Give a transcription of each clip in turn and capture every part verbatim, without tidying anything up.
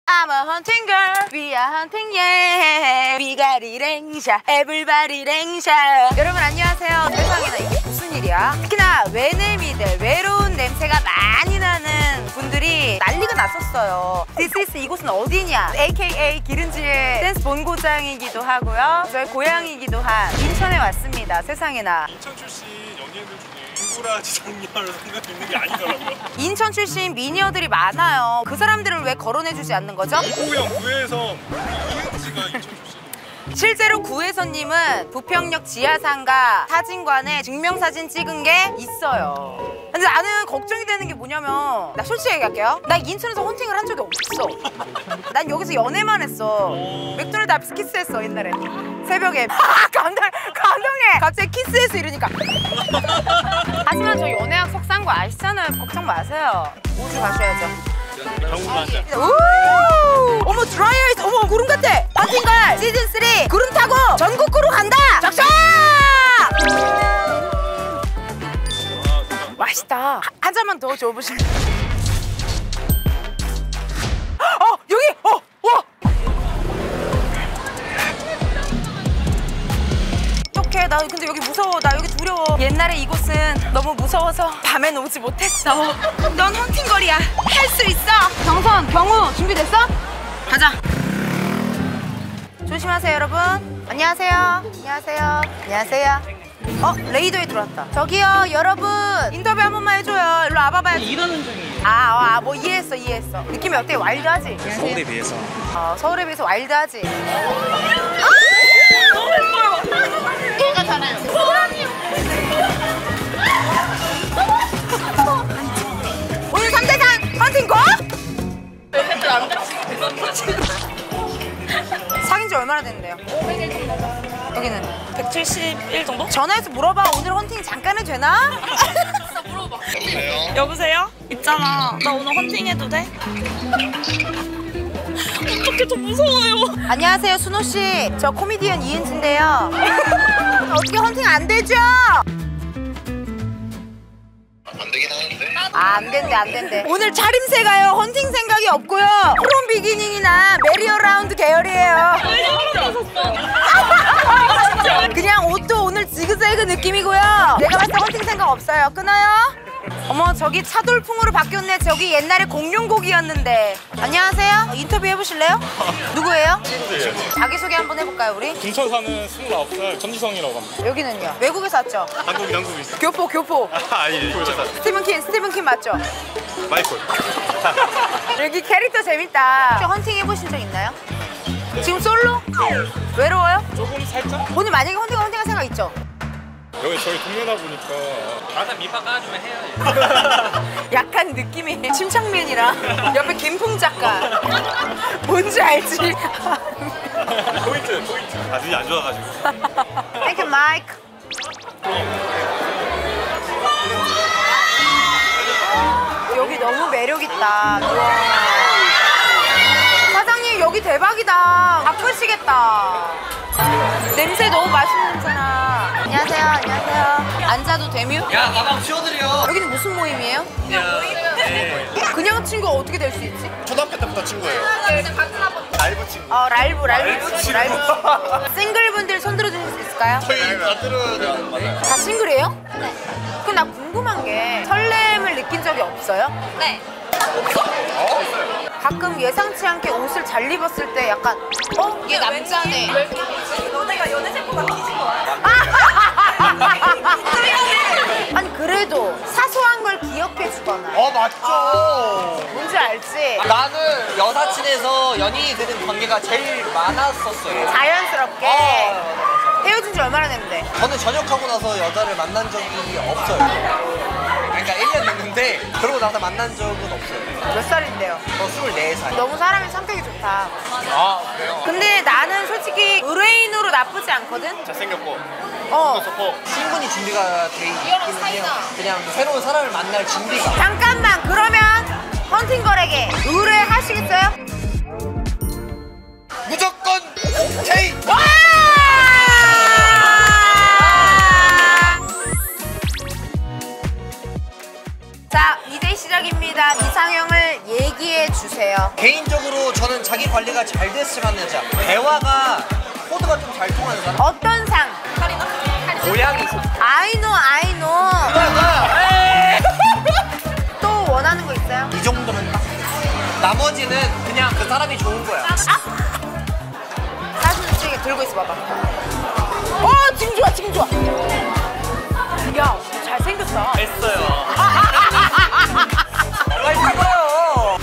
I'm a hunting girl, we are hunting, yeah. 비가리 랭샤, 에블바리 랭샤. 여러분 안녕하세요. 세상에나 이게 무슨 일이야? 특히나 외냄이들, 외로운 냄새가 많이 나는 분들이 난리가 났었어요. This is 이곳은 어디냐? 에이케이에이 기른지의 댄스 본고장이기도 하고요. 저희 고향이기도 한 인천에 왔습니다. 세상에나. 인천 출신 연예인들 중에 누구라지 장렬 생각이 있는 게 아니더라고요. 인천 출신 미녀들이 많아요. 그 사람들을 왜 거론해주지 않는 거죠? 고영 구혜선 이은지가 인천 출신. 실제로 구혜선님은 부평역 지하상가 사진관에 증명사진 찍은 게 있어요. 근데 나는 걱정이 되는 게 뭐냐면, 나 솔직히 얘기할게요. 나 인천에서 헌팅을 한 적이 없어. 난 여기서 연애만 했어. 맥도날드 앞에서 키스했어 옛날에. 새벽에. 감동, 감동해. 갑자기 키스해서 이러니까. 하지만 저 연애학 석사인 거 아시잖아요. 걱정 마세요. 우주 가셔야죠. 경훈만장. 오! 어머 드라이어 있어. 어머 구름 같아. 헌팅걸 시즌 쓰리 구름 타고 전국구로 간다. 적셔! 맛있다. 한 잔만 더 줘보실래요? 어 여기 어 와. 어떡해 나 근데 여기 무서워. 나 여기 두려워. 옛날에 이곳은 너무 무서워서 밤엔 오지 못했어. 넌 헌팅걸이야. 할 수 있어. 경선 경우 준비됐어? 가자. 조심하세요 여러분. 안녕하세요. 안녕하세요. 안녕하세요. 어? 레이더에 들어왔다. 저기요 여러분 인터뷰 한 번만 해줘요. 일로 와봐봐요. 일하는 중이에요. 아, 아, 뭐 이해했어 이해했어. 느낌이 어때? 와일드하지? 서울에 비해서. 어, 서울에 비해서 와일드하지? 아! 너무 예뻐요. 얘가 잘해요. 오늘 삼 대 삼 헌팅 고? 멘트 안 돼. 사귄 지 얼마나 됐는데요? 여기는? 백칠십일 정도? 전화해서 물어봐. 오늘 헌팅 잠깐 해도 되나? 진짜 물어봐. 여보세요? 있잖아. 나 오늘 헌팅 해도 돼? 어떡해, 저 무서워요. 안녕하세요 순호씨. 저 코미디언 이은지인데요. 어떻게 헌팅 안 되죠? 안 되긴 하는데. 아, 안 된대, 안 된대. 오늘 차림새 가요. 헌팅 생각이 없고요. 프롬 비기닝이나 메리어 라운드 계열이에요. 그냥 옷도 오늘 지그재그 느낌이고요. 내가 봤을 때 헌팅 생각 없어요. 끊어요? 어머, 저기 차돌풍으로 바뀌었네. 저기 옛날에 공룡곡이었는데. 안녕하세요. 인터뷰 해보실래요? 누구예요? 친구예요. 자기소개 한번 해볼까요, 우리? 군천 사는 스물아홉 살 전지성이라고 합니다. 여기는요? 외국에서 왔죠? 한국인 한국인 있어. 교포, 교포. 아 예. 스티븐 킨, 스티븐 킨 맞죠? 마이콜. 여기 캐릭터 재밌다. 혹시 헌팅 해보신 적 있나요? 지금 솔로? 외로워요? 조금 살짝. 오늘 만약에 헌팅 헌팅할 생각 있죠? 여기 저희 동네다 보니까. 나는 밑밥 깔아주면 해요. 약간 느낌이 침착맨이랑 옆에 김풍 작가. 뭔지 알지? 포인트 포인트. 아 눈이 안 좋아가지고. 땡큐 마이크. 여기 너무 매력있다. 사장님 여기 대박이다. 바쁘시겠다. 냄새 너무 맛있는 냄새나. 안녕하세요. 안녕하세요. 앉아도 되뮤? 야, 가방 치워드려. 여기는 무슨 모임이에요? 네. 그냥 친구가 어떻게 될 수 있지? 초등학교 때부터 친구예요. 라이브 친구. 어 랄브 랄브 친구 랄브 친구. 싱글분들 손 들어주실 수 있을까요? 저희 아들은 맞아요. 다 싱글이에요? 네. 그럼 나 궁금한 게 설렘을 느낀 적이 없어요? 네. 가끔 예상치 않게 옷을 잘 입었을 때 약간 어? 얘 남자네. 너네가 연애 세포가 뒤진 거야? 아니 그래도 사소한 걸 기억해 주거나 어 맞죠. 뭔지 알지? 나는 여사친에서 연인이 되는 관계가 제일 많았었어요. 자연스럽게 어, 헤어진 지 얼마나 됐는데? 저는 전역하고 나서 여자를 만난 적이 없어요. 그러니까 일 년 됐는데 그러고 나서 만난 적은 없어요. 몇 살인데요? 저 스물네 살. 너무 사람이 성격이 좋다. 아 그래요? 근데 나는 솔직히 의뢰인으로 나쁘지 않거든? 잘생겼고. 어. 충분히 준비가 돼 있기는 해요. 그냥 새로운 사람을 만날 준비가. 잠깐만 그러면 헌팅걸에게 의뢰하시겠어요? 무조건 오케이. 와! 자 이제 시작입니다. 이상형을 얘기해 주세요. 개인적으로 저는 자기 관리가 잘 됐으면 여자. 대화가 코드가 좀 잘 통하는 사람. 어떤 상? 고양이. 아이노 아이노. 또 원하는 거 있어요? 이 정도면 딱. 나머지는 그냥 그 사람이 좋은 거야. 사진 찍게 들고 있어 봐봐. 어 지금 좋아 지금 좋아. 야 잘생겼다. 됐어요. 빨리 타봐요.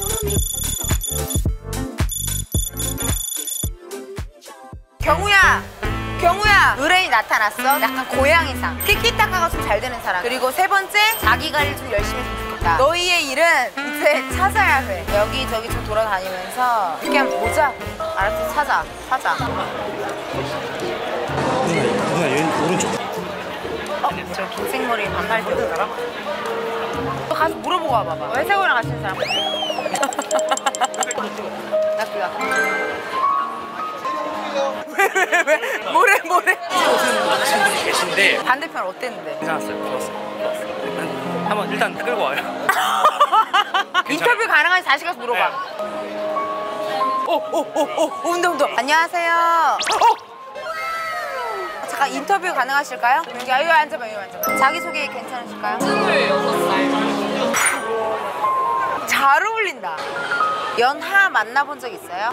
경우야 경우야 의뢰인이 나타났어. 약간 고양이상. 티키타카가 좀 잘 되는 사람. 그리고 세 번째 자기 관리 좀 열심히 했으면 좋겠다. 너희의 일은 이제 찾아야 돼. 여기저기 좀 돌아다니면서 이렇게 한번 보자. 알았지? 찾아 찾아. 누나 얘 오른쪽. 어? 저 흰색 머리 반팔 티 입은 사람? 너 가서 물어보고 와봐봐. 회색이랑 같이 있는 사람? 나 그거 왜 왜 왜? 뭐래 뭐래? 아저씨분이 계신데 반대편 어땠는데? 괜찮았어요. 좋았어요. 좋았어요. 일단 한번 일단 끌고 와요. 인터뷰 가능한지 다시 가서 물어봐. 오오오오 온다 온다. 안녕하세요. 어? 잠깐 인터뷰 가능하실까요? 여기 아유 앉아봐 여기 앉아봐. 자기 소개 괜찮으실까요? 스물여섯 살. 잘 어울린다. 연하 만나본 적 있어요?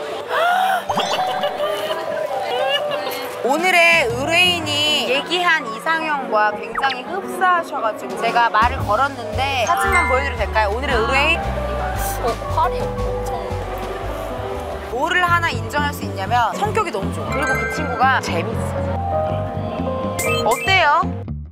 오늘의 의뢰인이 얘기한 이상형과 굉장히 흡사하셔가지고 제가 말을 걸었는데 사진만 보여드려도 될까요? 오늘의 의뢰인 어, 팔이 엄청. 뭐를 하나 인정할 수 있냐면 성격이 너무 좋아. 그리고 그 친구가 재밌어. 어때요?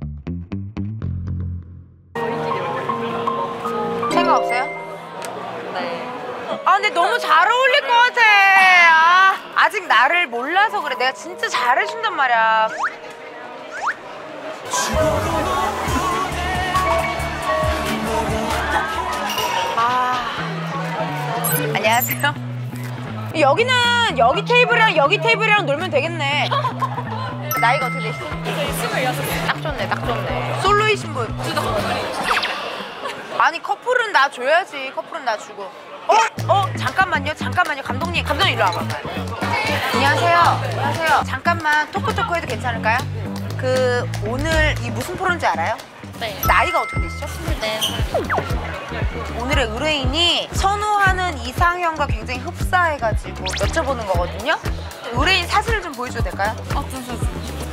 생각 없어요? 네. 아 근데 너무 잘 어울릴 것 같아. 아, 아직 나를 몰라서 그래. 내가 진짜 잘해준단 말이야. 아 안녕하세요. 여기는 여기 테이블이랑 여기 테이블이랑 놀면 되겠네. 나이가 어떻게 되시죠? 저희 스물여섯 살. 딱 좋네 딱 좋네. 솔로이신 분. 아니 커플은 나 줘야지. 커플은 나 주고. 어? 어? 잠깐만요 잠깐만요 감독님 감독님 일로 와봐. 안녕하세요 안녕하세요. 잠깐만 토크토크 해도 괜찮을까요? 그 오늘 이 무슨 프로인지 알아요? 네. 나이가 어떻게 되시죠? 스물네 살. 오늘의 의뢰인이 선호하는 이상형과 굉장히 흡사해가지고 여쭤보는 거거든요. 의뢰인 사진을 좀 보여줘도 될까요? 어떤 사진?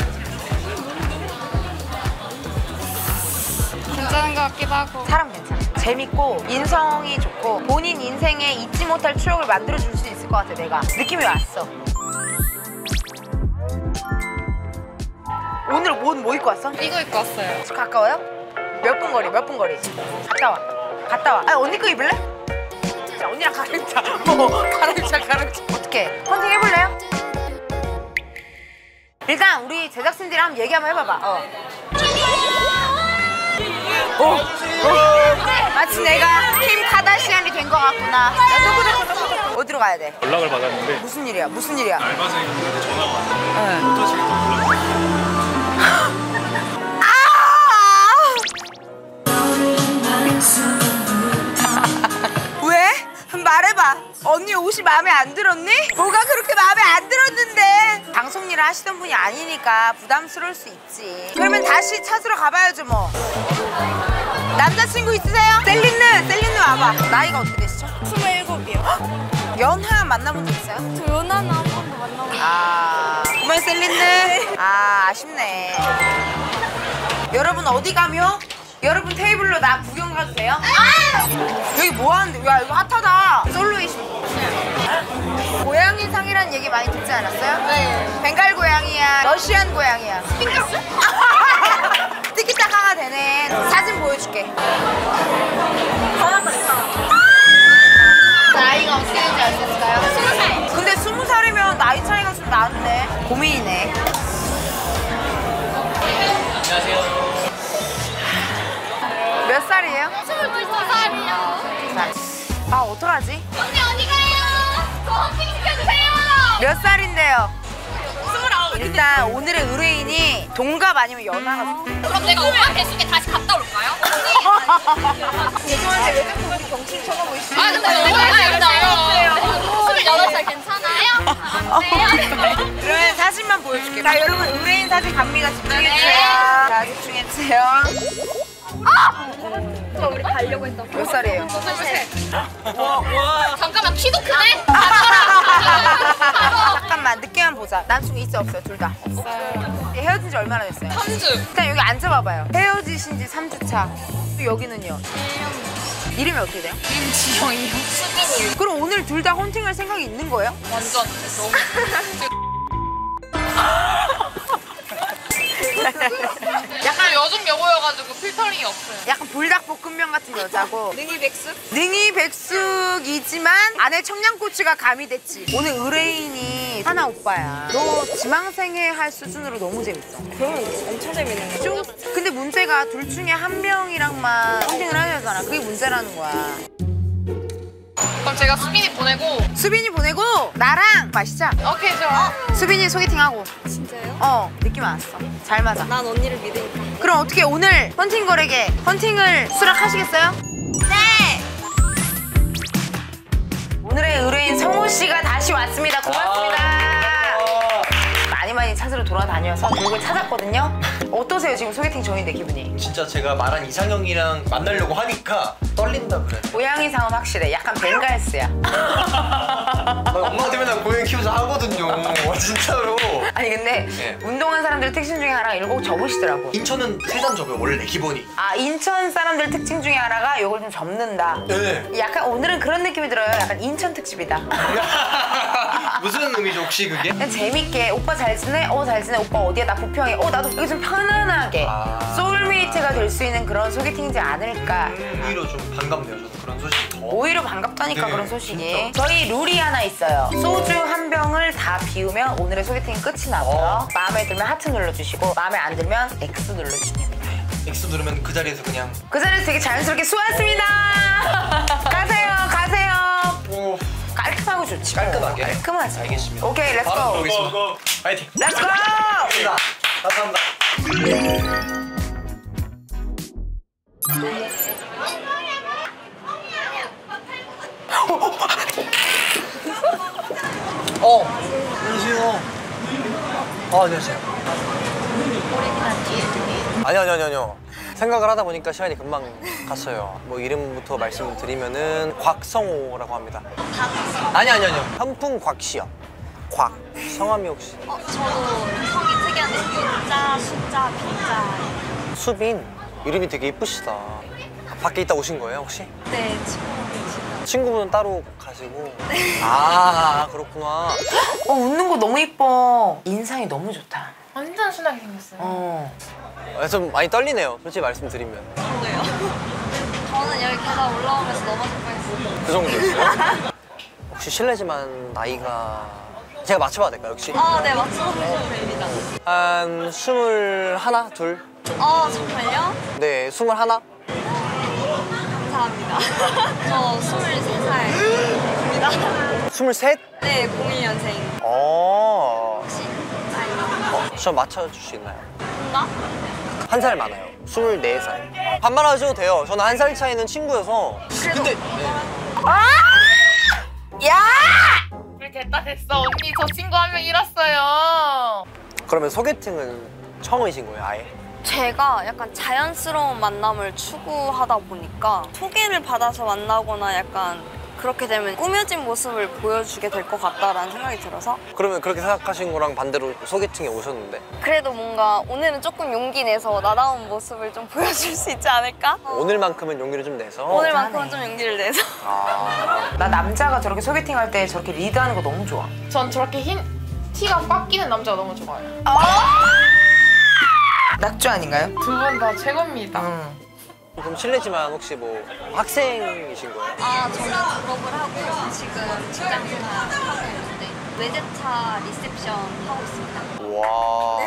괜찮은 것 같기도 하고. 사람 괜찮아. 재밌고 인성이 좋고 본인 인생에 잊지 못할 추억을 만들어줄 수 있을 것 같아. 내가 느낌이 왔어. 오늘 옷 뭐 입고 왔어? 이거 입고 왔어요. 가까워요? 몇 분 거리? 몇 분 거리? 갔다 와. 갔다 와. 아 언니 거 입을래? 자 언니랑 갈아입자. 어, 갈아입자 갈아입자. 어떻게? 헌팅 해볼래요? 일단 우리 제작진들이랑 한번 얘기 한번 해봐봐. 어. 어, 어. 마치 내가 킴 카다시안이 된 것 같구나. 야, 토크토크, 토크토크. 어디로 가야 돼? 연락을 받았는데 무슨 일이야? 무슨 일이야? 알바생인데 전화가 왔어요. 응. 어떠실까 아! 왜? 말해봐. 언니 옷이 마음에 안 들었니? 뭐가 그렇게 마음에 안 들었는데? 방송 일을 하시던 분이 아니니까 부담스러울 수 있지. 그러면 다시 찾으러 가봐야죠 뭐. 남자친구 있으세요? 셀린느! 셀린느 와봐. 나이가 어떻게 되시죠? 스물일곱이요. 연하 만나본 적 있어요? 저 연하는 한 번도 만나본 적 아, 정말 셀린느? 아, 아쉽네. 여러분 어디 가며? 여러분 테이블로 나 구경 가도 돼요? 아! 여기 뭐 하는데? 야, 이거 핫하다. 솔로이신 분. 고양이 상이라는 얘기 많이 듣지 않았어요? 네. 벵갈 고양이야? 러시안 고양이야? 핑크스? 티키타카가 되네. 사진 보여줄게. 나이가 어떻게 되는지 알 수 있을까요? 스무 살. 근데 스무 살이면 나이 차이가 좀 나는데 고민이네. 몇 살이에요? 스물두 살이요. 아 어떡하지? 언니 어디 가요? 저 헌팅 시켜주세요. 몇 살인데요? 스물아홉. 일단 오늘의 의뢰인이 동갑 아니면 연하가 그럼 내가 오빠 뱃속에 다시 갔다 올까요? 죄송한데 왜 자꾸 우리 경치 쳐다보시죠. 아 근데 스물여덟 살 괜찮아요? 네. 그러면 사진만 보여줄게. 자 여러분 의뢰인 사진 갑니다. 집중해주세요. 자 집중해주세요. 저 우리 가려고 했던 몇 살이에요? 잠깐만 키도 크네? 잠깐만 늦게만 보자. 남친구 있어 없어요? 둘 다? 없어요. 헤어진 지 얼마나 됐어요? 삼 주. 일단 여기 앉아봐봐요. 헤어지신 지 삼 주 차. 또 여기는요? 이름이 어떻게 돼요? 임지영이요. 수빈이요. 그럼 오늘 둘 다 헌팅할 생각이 있는 거예요? 완전 너무. 약간 요즘 여고여가지고 필터링이 없어요. 약간 불닭볶음면 같은 여자고 능이백숙? 능이백숙이지만 안에 청양고추가 가미됐지. 오늘 의뢰인이 하나 오빠야. 너 지망생회 할 수준으로 너무 재밌어. 그럼 엄청 재밌는 거죠? 근데 문제가 둘 중에 한 명이랑만 헌팅을 하려잖아. 그게 문제라는 거야. 그럼 제가 수빈이 보내고. 수빈이 보내고 나랑 마시자. 오케이 좋아. 수빈이 소개팅하고. 진짜요? 어 느낌 왔어. 잘 맞아. 난 언니를 믿으니까. 그럼 어떻게 오늘 헌팅 거래게 헌팅을 수락하시겠어요? 네! 오늘의 의뢰인 성호 씨가 다시 왔습니다. 고맙습니다. 많이 많이 찾으러 돌아다녀서 결국에 찾았거든요. 어떠세요 지금 소개팅 전인데 기분이? 진짜 제가 말한 이상형이랑 만나려고 하니까 떨린다 그래. 고양이상은 확실해. 약간 벵갈스야. 나 엄마한테 맨날 고양이 키우자 하거든요. 진짜로. 아니 근데 네. 운동한 사람들 특징 중에 하나가 일곱 접으시더라고. 인천은 세잔 접어요 원래 기본이. 아 인천 사람들 특징 중에 하나가 이걸 좀 접는다. 네. 약간 오늘은 그런 느낌이 들어요. 약간 인천 특집이다. 무슨 의미죠 혹시 그게? 그냥 재밌게 오빠 잘 지내? 어 잘 지내. 오빠 어디야? 나 부평에. 어 나도 여기 좀 편안하게 아. 소울메이트가 될 수 있는 그런 소개팅이지 않을까. 오히려 좀 반갑네요 저는 그런 소식이 더. 오히려 반갑다니까 네, 그런 소식이. 진짜. 저희 룰이 하나 있어요. 소주 한 병을 다 비우면 오늘의 소개팅이 끝이 나고요. 어. 마음에 들면 하트 눌러주시고 마음에 안 들면 X 눌러주시면 됩니다. X 누르면 그 자리에서 그냥. 그 자리에서 되게 자연스럽게 수고하셨습니다. 가세요 가세요. 오. 깔끔하고 좋지. 깔끔하게. 깔끔하지. 알겠습니다. 오케이 렛츠고. 바로 고, 보겠습니다. 고. 파이팅. 렛츠고. 감사합니다. 감사합니다. 어, 안녕하세요. 아, 안녕하세요. 아니요, 아니요, 아니요. 생각을 하다 보니까 시간이 금방 갔어요. 뭐 이름부터 말씀드리면은 곽성호라고 합니다. 아니, 아니, 아니요. 현풍 곽씨요. 곽. 성함이 혹시? 어, 저도 성이 특이한데 유자, 숫자, 비자. 수빈. 이름이 되게 이쁘시다. 밖에 있다 오신 거예요, 혹시? 네, 친구분이 친구분은 따로 가시고. 아, 그렇구나. 어 웃는 거 너무 이뻐. 인상이 너무 좋다. 완전 순하게 생겼어요. 어. 아, 좀 많이 떨리네요, 솔직히 말씀드리면. 저도요. 저는 여기 계단 올라오면서 넘어질 뻔했어요. 그 정도였어요? 혹시 실례지만 나이가 제가 맞춰봐도 될까요, 혹시? 아, 네, 맞춰주셔도 됩니다. 한 스물 하나, 둘? 어, 정말요? 네, 스물 하나? 감사합니다. 저 스물세 살입니다. 스물셋? 네, 공일 년생. 어. 혹시 나이 어, 저 맞춰줄 수 있나요? 나? 한 살 많아요. 스물네 살. 반말하셔도 돼요. 저는 한 살 차이는 친구여서. 근데 네. 야! 우리 됐다 됐어. 언니 저 친구 한 명 잃었어요. 그러면 소개팅은 처음이신 거예요, 아예? 제가 약간 자연스러운 만남을 추구하다 보니까 소개를 받아서 만나거나 약간 그렇게 되면 꾸며진 모습을 보여주게 될 것 같다라는 생각이 들어서 그러면 그렇게 생각하신 거랑 반대로 소개팅에 오셨는데 그래도 뭔가 오늘은 조금 용기 내서 나다운 모습을 좀 보여줄 수 있지 않을까? 오늘만큼은 용기를 좀 내서 오늘만큼은 좀 용기를 내서 아... 나 남자가 저렇게 소개팅 할 때 저렇게 리드하는 거 너무 좋아. 전 저렇게 흰 티가 꽉 끼는 남자가 너무 좋아요. 낙주 아닌가요? 두 분 다 최고입니다. 응. 그럼 실례지만 혹시 뭐 학생이신 거예요? 아, 저는 졸업을 하고 지금 직장생활 하고 있는데 외제차 리셉션 하고 있습니다. 와...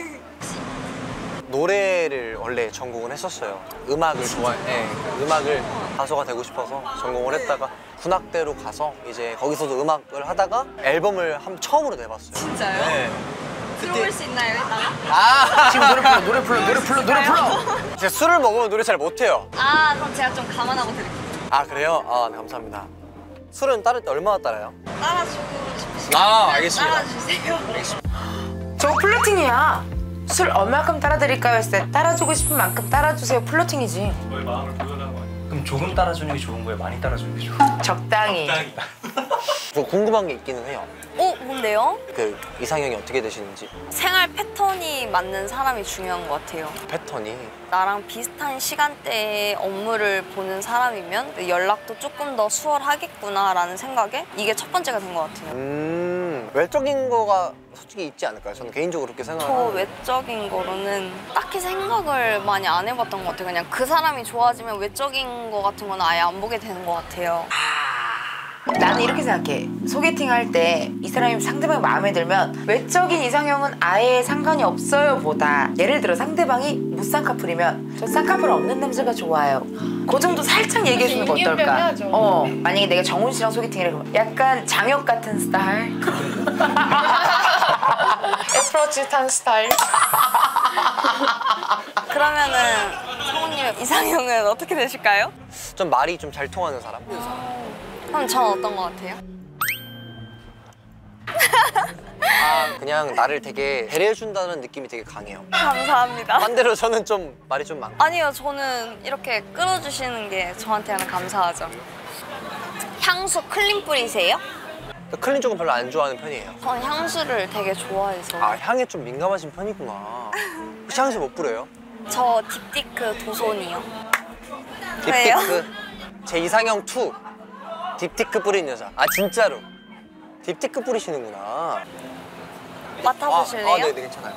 노래를 원래 전공을 했었어요. 음악을 좋아해. 네, 음악을 가수가 되고 싶어서 전공을 했다가 군악대로 가서 이제 거기서도 음악을 하다가 앨범을 한 처음으로 내봤어요. 진짜요? 네. 들어올 수 있나요, 이따가? 아! 지금 노래 불러 노래 불러 노래 불러 노래 불러. 제가 술을 먹으면 노래 잘 못해요. 아, 그럼 제가 좀 감안하고 드릴게요. 아 그래요? 아 네, 감사합니다. 술은 따를 때 얼마나 따라요? 따라주고 싶으시면 아 알겠습니다. 따라주세요. 저거 플러팅이야. 술 얼마큼 따라드릴까요? 했을 때 따라주고 싶은 만큼 따라주세요. 플러팅이지. 너의 마음을 보여달라는 거 아니야? 그럼 조금 따라주는 게 좋은 거예요? 많이 따라주는 게 좋은 거예요? 적당히. 적당히. 저 궁금한 게 있기는 해요. 어? 뭔데요? 그 이상형이 어떻게 되시는지. 생활 패턴이 맞는 사람이 중요한 것 같아요. 패턴이. 나랑 비슷한 시간대에 업무를 보는 사람이면 연락도 조금 더 수월하겠구나라는 생각에 이게 첫 번째가 된 것 같아요. 음 외적인 거가 솔직히 있지 않을까요? 저는 개인적으로 그렇게 저 생각하는데. 외적인 거로는 딱히 생각을 많이 안 해봤던 것 같아요. 그냥 그 사람이 좋아지면 외적인 거 같은 건 아예 안 보게 되는 것 같아요. 나는 이렇게 생각해. 소개팅 할 때 이 사람이 상대방이 마음에 들면 외적인 이상형은 아예 상관이 없어요 보다 예를 들어 상대방이 무쌍 커플이면 저 쌍꺼풀 없는 남자가 좋아요. 그 정도 살짝 얘기해 주는 거 어떨까? 어 만약에 내가 정훈 씨랑 소개팅을 해 그러면 약간 장혁 같은 스타일. 애프로치한 스타일. 그러면은 성우님 이상형은 어떻게 되실까요? 좀 말이 좀 잘 통하는 사람. 그럼 전 어떤 것 같아요? 아 그냥 나를 되게 배려해준다는 느낌이 되게 강해요. 감사합니다. 반대로 저는 좀 말이 좀 많고. 아니요, 저는 이렇게 끌어주시는 게 저한테는 감사하죠. 향수 클린 뿌리세요? 클린 쪽은 별로 안 좋아하는 편이에요. 전 향수를 되게 좋아해서. 아 향에 좀 민감하신 편이구나. 혹시 향수 못 뿌려요? 저 딥티크 도손이요. 왜요? 딥티크. 제 이상형 투. 딥티크 뿌리는 여자. 아 진짜로. 딥티크 뿌리시는구나. 맡아보실래요? 아, 아 네네 괜찮아요.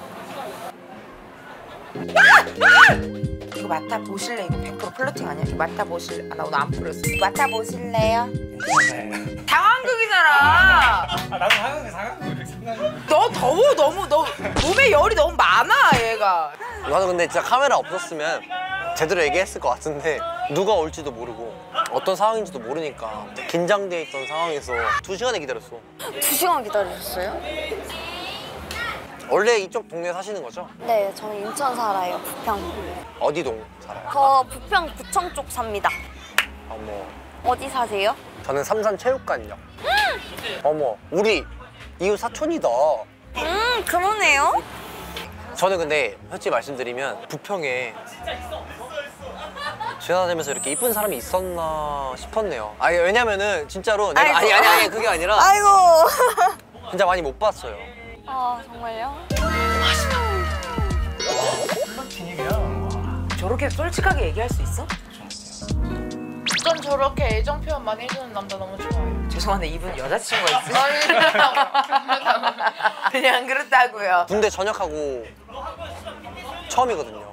이거 맡아보실래? 이거 백 퍼센트 플러팅 아니야? 이거 맡아보실래? 아, 나 오늘 안 뿌렸어. 맡아보실래요? 당황극이잖아. 아 나도 상황에 상황을 생각해. 너 더워 너무 너 몸에 열이 너무 많아 얘가. 나도 근데 진짜 카메라 없었으면 제대로 얘기했을 것 같은데 누가 올지도 모르고 어떤 상황인지도 모르니까 긴장돼 있던 상황에서 두 시간을 기다렸어. 두 시간 기다리셨어요? 원래 이쪽 동네에 사시는 거죠? 네, 저는 인천 살아요. 부평. 어디 동 살아요? 저 부평 구청 쪽 삽니다. 어머. 어디 사세요? 저는 삼산체육관역. 어머, 우리 이웃 사촌이다. 음, 그러네요. 저는 근데 솔직히 말씀드리면 부평에 지나다니면서 이렇게 이쁜 사람이 있었나 싶었네요. 아니 왜냐면은 진짜로 내가 아니 아니 아니 그게 아니라 아이고. 진짜 많이 못 봤어요. 아, 정말요? 저렇게 솔직하게 얘기할 수 있어? 전 저렇게 애정 표현 많이 해주는 남자 너무 좋아해요. 죄송한데 이분 여자친구가 있으세요? 그냥 그렇다고요. 군대 전역하고 처음이거든요.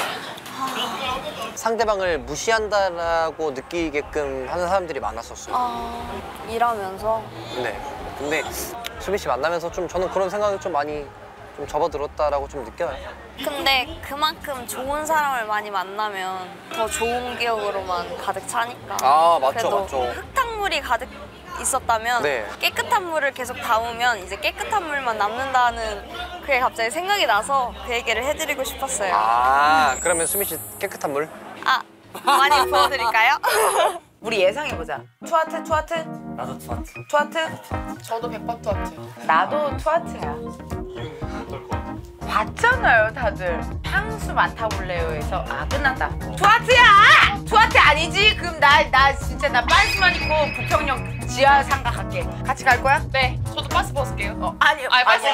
상대방을 무시한다라고 느끼게끔 하는 사람들이 많았었어요. 아, 일하면서? 네. 근데 수빈 씨 만나면서 좀 저는 그런 생각이 좀 많이 좀 접어들었다라고 좀 느껴요. 근데 그만큼 좋은 사람을 많이 만나면 더 좋은 기억으로만 가득 차니까. 아, 맞죠, 그래도 맞죠. 흙탕물이 가득 있었다면 네. 깨끗한 물을 계속 담으면 이제 깨끗한 물만 남는다는 그게 갑자기 생각이 나서 그 얘기를 해드리고 싶었어요. 아, 그러면 수빈 씨 깨끗한 물? 아, 많이 부어드릴까요? 우리 예상해보자. 투하트 투하트? 나도 투하트. 투하트? 저도 백퍼트 하트. 나도 투하트야. 어떨 것 같아? 봤잖아요 다들. 향수 맡아볼래요에서 아 끝났다. 투하트야! 투하트 아니지? 그럼 나, 나 진짜 나 빤스만 입고 부평역 지하 상가 갈게. 같이 갈 거야? 네, 저도 파스 벗을게요. 어, 아니요. 아, 파스.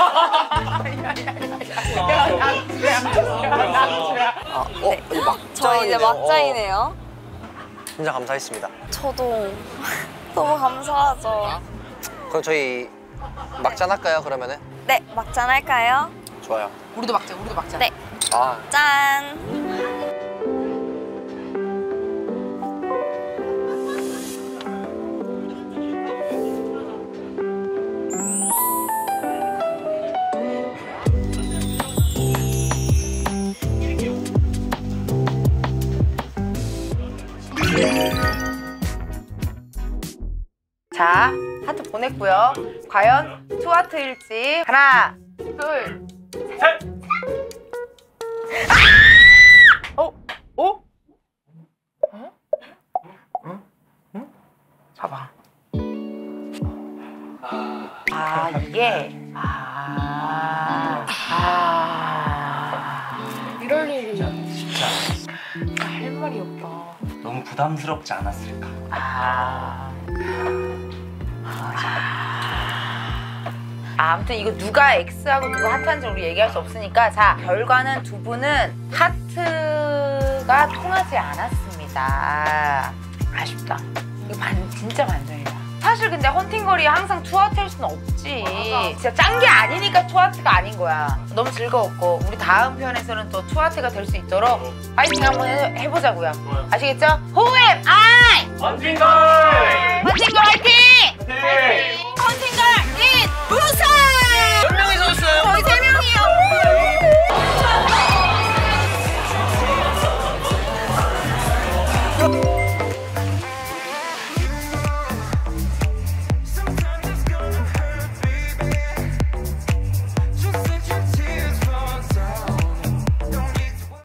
아, 어, 이 막장이네요. 저 이제 어, 막장이네요. 진짜 감사했습니다. 저도 너무 감사하죠. 그럼 저희 막잔 할까요, 그러면은? 네, 막잔 할까요? 좋아요. 우리도 막자. 우리도 막자. 네, 아, 짠. 자, 하트 보냈고요. 과연 투하트일지. 하나, 둘, 셋! 어? 어? 어? 아 이게 아, 아 이럴 일이 쉽지 않았어. 할 말이 없다. 너무 부담스럽지 않았을까? 아, 아 아무튼 이거 누가 X하고 누가 하트한지 우리 얘기할 수 없으니까 자 결과는 두 분은 하트가 통하지 않았습니다. 아쉽다. 이거 반, 진짜 반전이다. 사실 근데 헌팅거리에 항상 투하트일 수는 없지. 진짜 짠 게 아니니까 투하트가 아닌 거야. 너무 즐거웠고 우리 다음 편에서는 또 투하트가 될 수 있도록 파이팅 한번 해, 해보자고요. 아시겠죠? 호엠 아이! 헌팅걸! 헌팅걸 화이팅! 네.